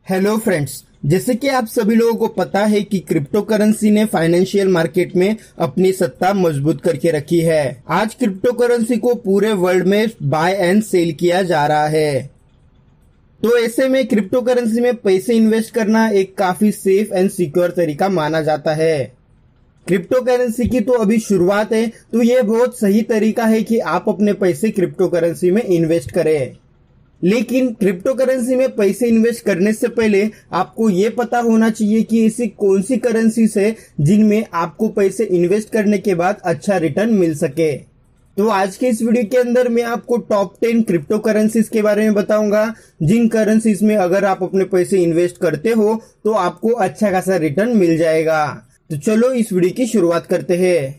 Hello friends, जैसे कि आप सभी लोगों को पता है कि क्रिप्टो करेंसी ने फाइनेंशियल मार्केट में अपनी सत्ता मजबूत करके रखी है। आज क्रिप्टो करेंसी को पूरे वर्ल्ड में बाय एंड सेल किया जा रहा है। तो ऐसे में क्रिप्टो करेंसी में पैसे इन्वेस्ट करना एक काफी सेफ एंड सिक्योर तरीका माना जाता है। क्रिप्टो करेंसी की तो अभी शुरुआत है, तो ये बहुत सही तरीका है कि आप अपने पैसे क्रिप्टो करेंसी में इन्वेस्ट करें। लेकिन क्रिप्टो करेंसी में पैसे इन्वेस्ट करने से पहले आपको ये पता होना चाहिए कि ऐसी कौन सी करेंसीज है जिनमें आपको पैसे इन्वेस्ट करने के बाद अच्छा रिटर्न मिल सके। तो आज के इस वीडियो के अंदर मैं आपको टॉप 10 क्रिप्टो करेंसीज के बारे में बताऊंगा, जिन करेंसीज में अगर आप अपने पैसे इन्वेस्ट करते हो तो आपको अच्छा खासा रिटर्न मिल जाएगा। तो चलो इस वीडियो की शुरुआत करते हैं।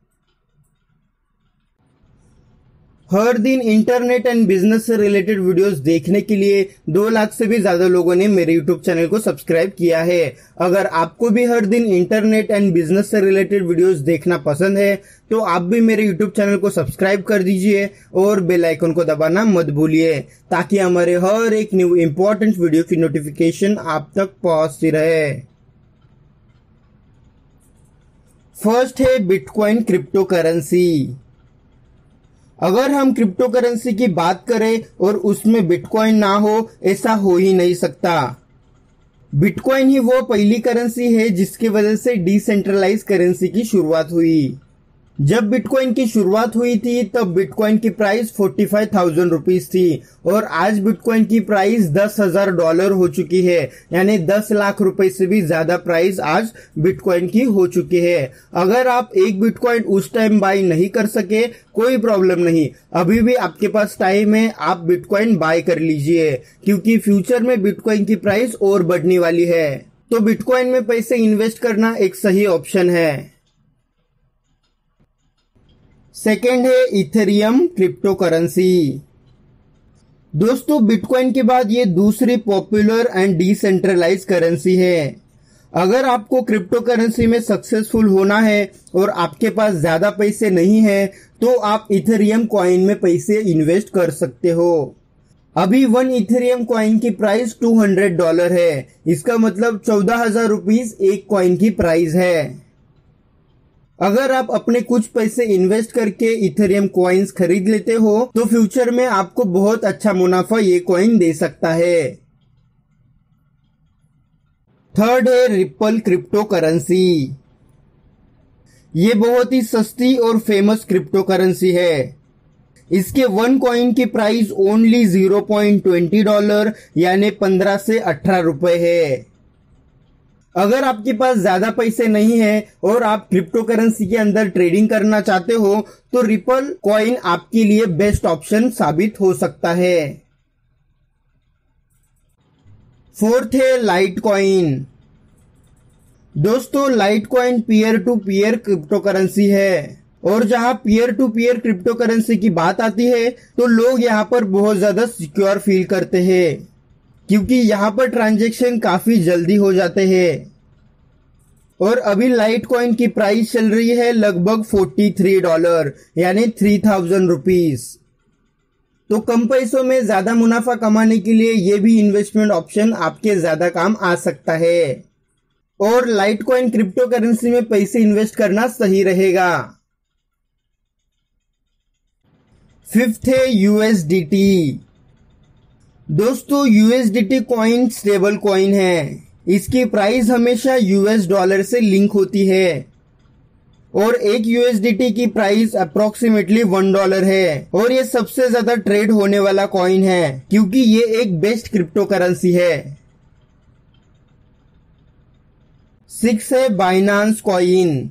हर दिन इंटरनेट एंड बिजनेस से रिलेटेड वीडियोस देखने के लिए 2 लाख से भी ज्यादा लोगों ने मेरे यूट्यूब चैनल को सब्सक्राइब किया है। अगर आपको भी हर दिन इंटरनेट एंड बिजनेस से रिलेटेड वीडियोस देखना पसंद है तो आप भी मेरे यूट्यूब चैनल को सब्सक्राइब कर दीजिए और बेल आइकन को दबाना मत भूलिए, ताकि हमारे हर एक न्यू इंपॉर्टेंट वीडियो की नोटिफिकेशन आप तक पहुंचती रहे। फर्स्ट है बिटकॉइन क्रिप्टो करेंसी। अगर हम क्रिप्टो करेंसी की बात करें और उसमें बिटकॉइन ना हो, ऐसा हो ही नहीं सकता। बिटकॉइन ही वो पहली करेंसी है जिसकी वजह से डिसेंट्रलाइज करेंसी की शुरुआत हुई। जब बिटकॉइन की शुरुआत हुई थी तब बिटकॉइन की प्राइस 45,000 रुपीज थी और आज बिटकॉइन की प्राइस $10,000 हो चुकी है, यानी 10 लाख रुपए से भी ज्यादा प्राइस आज बिटकॉइन की हो चुकी है। अगर आप एक बिटकॉइन उस टाइम बाय नहीं कर सके, कोई प्रॉब्लम नहीं, अभी भी आपके पास टाइम है, आप बिटकॉइन बाय कर लीजिए, क्योंकि फ्यूचर में बिटकॉइन की प्राइस और बढ़ने वाली है। तो बिटकॉइन में पैसे इन्वेस्ट करना एक सही ऑप्शन है। सेकेंड है इथेरियम क्रिप्टो करेंसी। दोस्तों, बिटकॉइन के बाद ये दूसरी पॉपुलर एंड डिसेंट्रलाइज करेंसी है। अगर आपको क्रिप्टो करेंसी में सक्सेसफुल होना है और आपके पास ज्यादा पैसे नहीं है तो आप इथेरियम कॉइन में पैसे इन्वेस्ट कर सकते हो। अभी 1 इथेरियम कॉइन की प्राइस $200 है। इसका मतलब 14,000 रुपीज एक कॉइन की प्राइस है। अगर आप अपने कुछ पैसे इन्वेस्ट करके इथेरियम कॉइन्स खरीद लेते हो तो फ्यूचर में आपको बहुत अच्छा मुनाफा ये कॉइन दे सकता है। थर्ड है रिपल क्रिप्टो करेंसी। ये बहुत ही सस्ती और फेमस क्रिप्टो करेंसी है। इसके 1 कॉइन की प्राइस ओनली $0.20 यानी 15 से 18 रुपए है। अगर आपके पास ज्यादा पैसे नहीं है और आप क्रिप्टो करेंसी के अंदर ट्रेडिंग करना चाहते हो तो रिपल कॉइन आपके लिए बेस्ट ऑप्शन साबित हो सकता है। फोर्थ है लाइट कॉइन। दोस्तों, Litecoin peer to peer crypto currency है और जहां peer to peer crypto currency की बात आती है तो लोग यहां पर बहुत ज्यादा सिक्योर फील करते हैं, क्योंकि यहाँ पर ट्रांजैक्शन काफी जल्दी हो जाते हैं। और अभी लाइट कॉइन की प्राइस चल रही है लगभग $43 यानी 3,000 रुपीज। तो कम पैसों में ज्यादा मुनाफा कमाने के लिए ये भी इन्वेस्टमेंट ऑप्शन आपके ज्यादा काम आ सकता है और लाइट कॉइन क्रिप्टो करेंसी में पैसे इन्वेस्ट करना सही रहेगा। फिफ्थ है USDT। दोस्तों, USDT कॉइन स्टेबल कॉइन है। इसकी प्राइस हमेशा US डॉलर से लिंक होती है और एक USDT की प्राइस अप्रोक्सीमेटली $1 है और ये सबसे ज्यादा ट्रेड होने वाला कॉइन है, क्योंकि ये एक बेस्ट क्रिप्टो करेंसी है। 6 है बाइनांस कॉइन।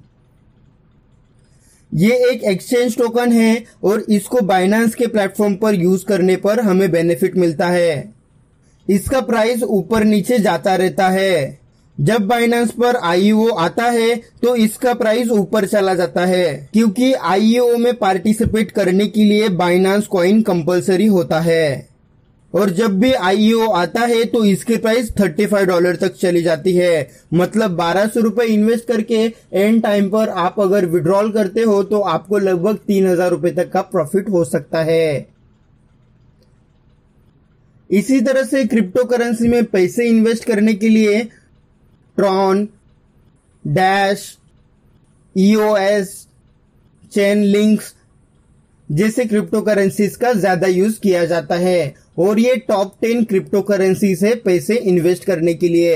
ये एक एक्सचेंज टोकन है और इसको बाइनांस के प्लेटफॉर्म पर यूज करने पर हमें बेनिफिट मिलता है। इसका प्राइस ऊपर नीचे जाता रहता है। जब बाइनांस पर IEO आता है तो इसका प्राइस ऊपर चला जाता है, क्योंकि IEO में पार्टिसिपेट करने के लिए बाइनांस कॉइन कंपलसरी होता है। और जब भी IEO आता है तो इसकी प्राइस $35 तक चली जाती है। मतलब 1200 रुपए इन्वेस्ट करके एंड टाइम पर आप अगर विड्रॉल करते हो तो आपको लगभग 3,000 रुपए तक का प्रॉफिट हो सकता है। इसी तरह से क्रिप्टो करेंसी में पैसे इन्वेस्ट करने के लिए Tron, Dash, EOS, chain links जैसे क्रिप्टो करेंसीज का ज्यादा यूज किया जाता है और ये टॉप 10 क्रिप्टो करेंसीज है पैसे इन्वेस्ट करने के लिए।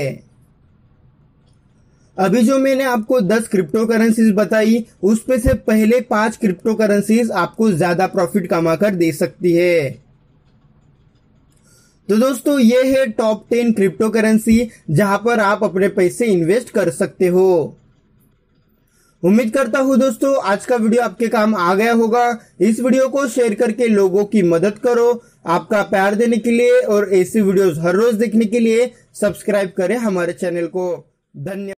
अभी जो मैंने आपको 10 क्रिप्टो करेंसीज बताई उसमें से पहले 5 क्रिप्टो करेंसीज आपको ज्यादा प्रॉफिट कमाकर दे सकती है। तो दोस्तों ये है टॉप 10 क्रिप्टो करेंसी जहां पर आप अपने पैसे इन्वेस्ट कर सकते हो। उम्मीद करता हूं दोस्तों आज का वीडियो आपके काम आ गया होगा। इस वीडियो को शेयर करके लोगों की मदद करो। आपका प्यार देने के लिए और ऐसी वीडियोस हर रोज देखने के लिए सब्सक्राइब करें हमारे चैनल को। धन्यवाद।